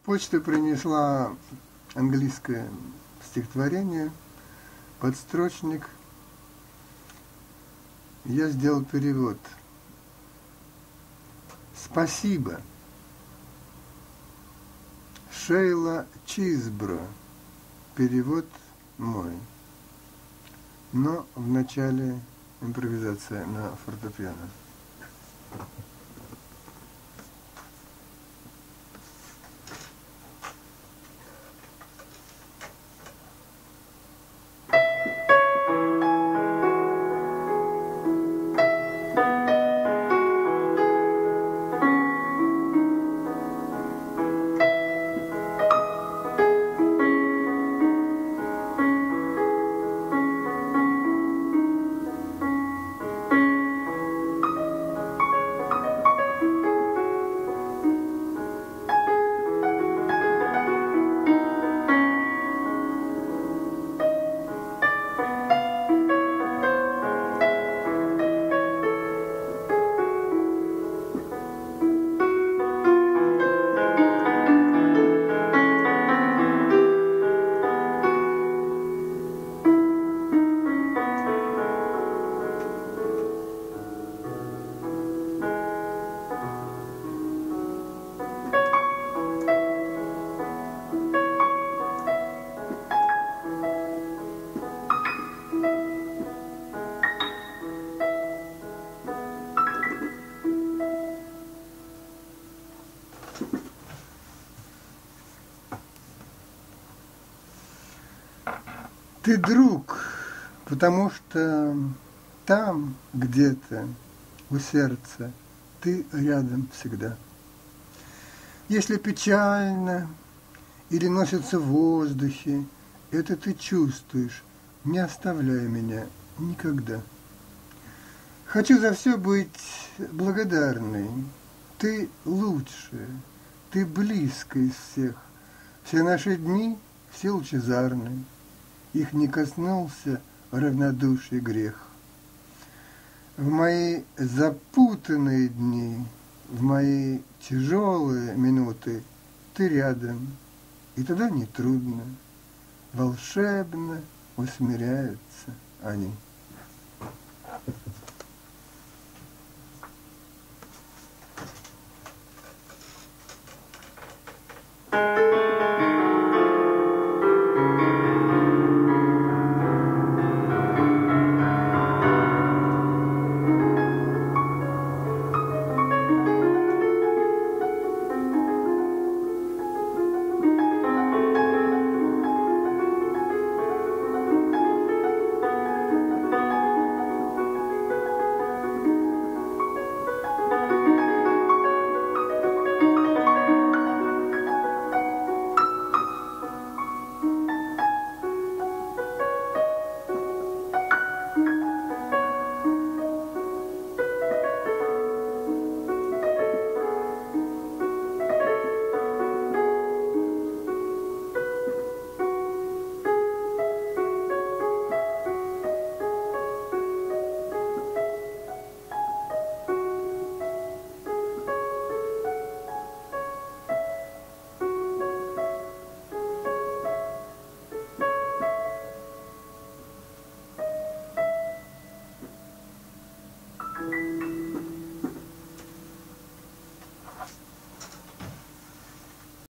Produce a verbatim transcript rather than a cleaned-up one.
Почта принесла английское стихотворение, подстрочник. Я сделал перевод. Спасибо. Шейла Чизбро. Перевод мой. Но в начале импровизация на фортепиано. Ты друг, потому что там где-то у сердца ты рядом всегда. Если печально или носится в воздухе, это ты чувствуешь, не оставляя меня никогда. Хочу за все быть благодарной. Ты лучшая, ты близкая из всех. Все наши дни, все лучезарные. Их не коснулся равнодушный грех. В мои запутанные дни, в мои тяжелые минуты ты рядом, и тогда нетрудно, волшебно усмиряются они.